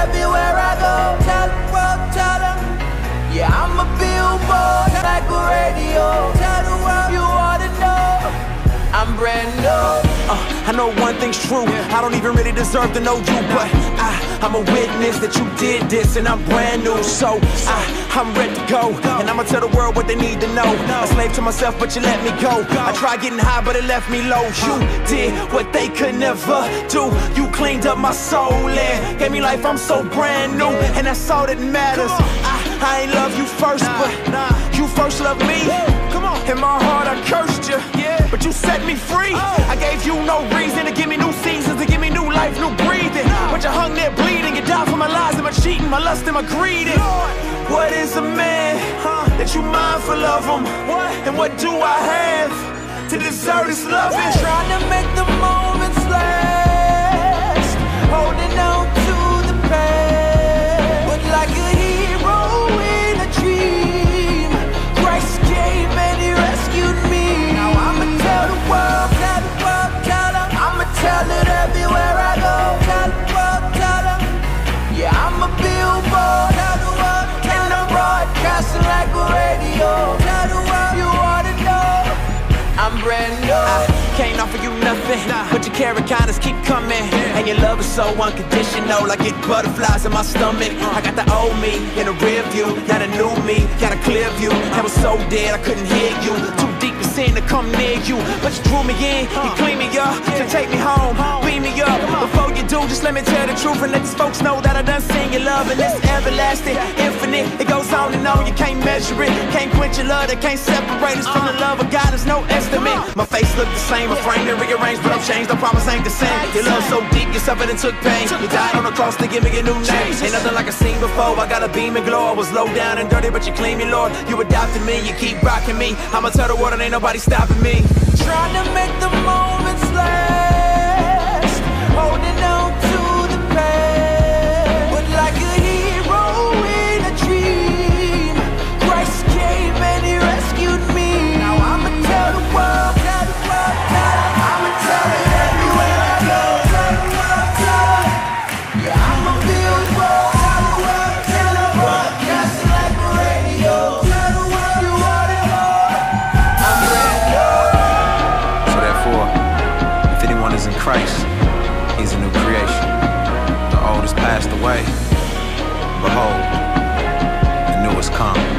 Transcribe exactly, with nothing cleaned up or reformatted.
everywhere I go. Tell them, world, tell them. Yeah, I'm a billboard like a radio. Tell the world you ought to know I'm brand new. Uh, I know one thing's true, I don't even really deserve to know you, but I, I'm a witness that you did this and I'm brand new. So I, I'm ready to go, and I'ma tell the world what they need to know. A slave to myself, but you let me go. I tried getting high, but it left me low. You did what they could never do. You cleaned up my soul and gave me life, I'm so brand new, and that's all that matters. I, I ain't love you first, but you first loved me. In my heart I cursed you, but you set me free. I gave you no reason to give me new seasons, to give me new life, new breathing. But you hung there bleeding, you died for my lies and my cheating, my lust and my greed. What is a man that you mindful of him? And what do I have to deserve this loving? Trying to make the moments last, holding on to the past, but like a hero in a dream, Christ came and he rescued me. Now I'ma tell the world, tell the world, tell them. I'ma tell it everywhere I go. Tell the world, tell them. Yeah, I'm a billboard, tell the world, and I'm broadcasting like a radio. Tell the world you ought to know I'm brand new. I can't offer you nothing, but your carrot kindness keep coming, and your love is so unconditional. I get butterflies in my stomach. I got the old me in the rear view, now the new me got a clear view. I was so dead I couldn't hear you, too deep in sin to come near you, but you drew me in, you clean me up, to take me home, beam me up. Before you do, just let me tell the truth and let these folks know that I done seen your love, and it's everlasting, infinite. It goes on and on, you can't measure it, can't quench your love, that can't separate us from the love of God. There's no estimate. My face look the same, a frame to rearrange, but I'm changed. I promise ain't the same. Your love so deep, you suffered and took pain. You died on the cross to give me a new name. Ain't nothing like I seen before. I got a beam and glow. I was low down and dirty, but you clean me, Lord. You adopted me, you keep rocking me. I'ma tell the world and ain't nobody stopping me. Trying to make the moments last, holding on to the past, but like a hero in a dream, Christ came and he rescued me. Now I'ma tell the world, tell the world, tell them. I'ma tell it everywhere I go. Tell the world, tell them. Yeah, I'm a billboard. Tell the world, tell them. Broadcasting like a radio. Tell the world you want it all. I'm brand new. So therefore, if anyone is in Christ, he's a new creation. The old has passed away. Behold, the new has come.